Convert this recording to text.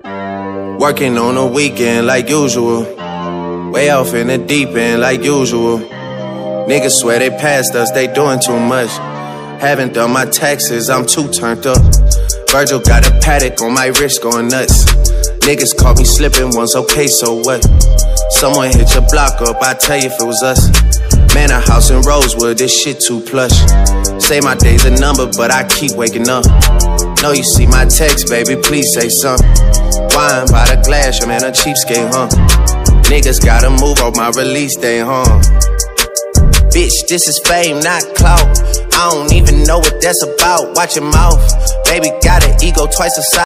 Working on the weekend like usual. Way off in the deep end like usual. Niggas swear they passed us, they doing too much. Haven't done my taxes, I'm too turned up. Virgil got a paddock on my wrist going nuts. Niggas caught me slipping once, okay, so what? Someone hit your block up, I tell you if it was us. Man, a house in Rosewood, this shit too plush. Say my day's a number, but I keep waking up. Know you see my text, baby, please say something. Wine by the glass, your man a cheapskate, huh? Niggas gotta move off my release day, huh? Bitch, this is fame, not clout. I don't even know what that's about. Watch your mouth. Baby got an ego twice the size.